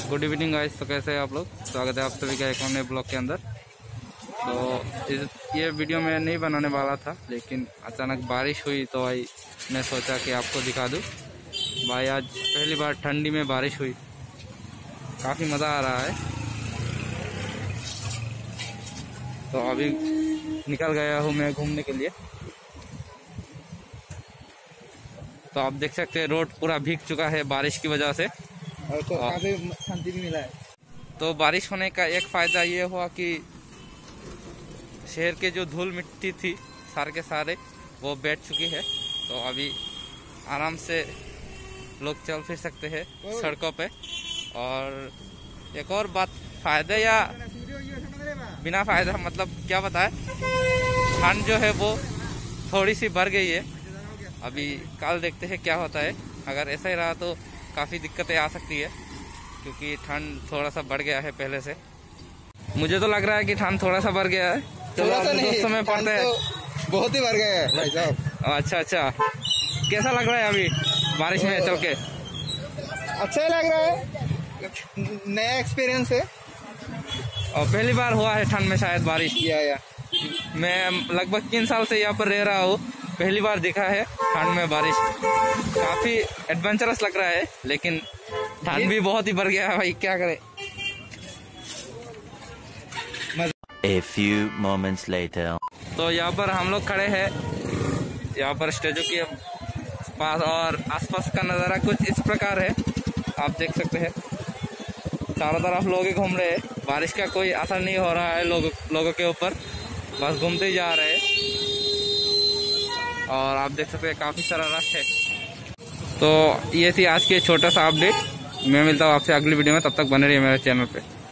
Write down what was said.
Good evening guys. तो कैसे हैं आप लोग? स्वागत है आप सभी का एक और नए ब्लॉग के अंदर। तो ये वीडियो मैं नहीं बनाने वाला था, लेकिन अचानक बारिश हुई तो भाई मैं सोचा कि आपको दिखा दूं। भाई आज पहली बार ठंडी में बारिश हुई, काफ़ी मज़ा आ रहा है। तो अभी निकल गया हूँ मैं घूमने के लिए। तो आप देख सकते हैं रोड पूरा भीग चुका है बारिश की वजह से, और तो काफी शांति भी मिला है। तो बारिश होने का एक फ़ायदा ये हुआ कि शहर के जो धूल मिट्टी थी सारे के सारे वो बैठ चुकी है। तो अभी आराम से लोग चल फिर सकते हैं सड़कों पे। और एक और बात, फ़ायदा या बिना फ़ायदा मतलब क्या बताए, ठंड जो है वो थोड़ी सी बढ़ गई है। अभी कल देखते हैं क्या होता है। अगर ऐसा ही रहा तो काफ़ी दिक्कतें आ सकती है, क्योंकि ठंड थोड़ा सा बढ़ गया है पहले से। मुझे तो लग रहा है कि ठंड थोड़ा सा बढ़ गया है। थोड़ा सा नहीं, दोस्तों में पढ़ते हैं तो बहुत ही बढ़ गया है भाई साहब। अच्छा अच्छा, कैसा लग रहा है अभी बारिश में चल के? अच्छा ही लग रहा है, नया एक्सपीरियंस है और पहली बार हुआ है ठंड में शायद बारिश। या मैं लगभग 3 साल से यहाँ पर रह रहा हूँ, पहली बार देखा है ठंड में बारिश। काफी एडवेंचरस लग रहा है, लेकिन ठंड भी बहुत ही बढ़ गया है भाई, क्या करे। A few moments later. तो यहाँ पर हम लोग खड़े हैं, यहाँ पर स्टेचू के पास, और आसपास का नज़ारा कुछ इस प्रकार है। आप देख सकते हैं चारों तरफ लोग ही घूम रहे हैं। बारिश का कोई असर नहीं हो रहा है लोगों के ऊपर, बस घूमते ही जा रहे हैं। और आप देख सकते हैं काफ़ी सारा रश है। तो ये थी आज की छोटा सा अपडेट। मैं मिलता हूँ आपसे अगली वीडियो में, तब तक बने रहिए मेरे चैनल पे।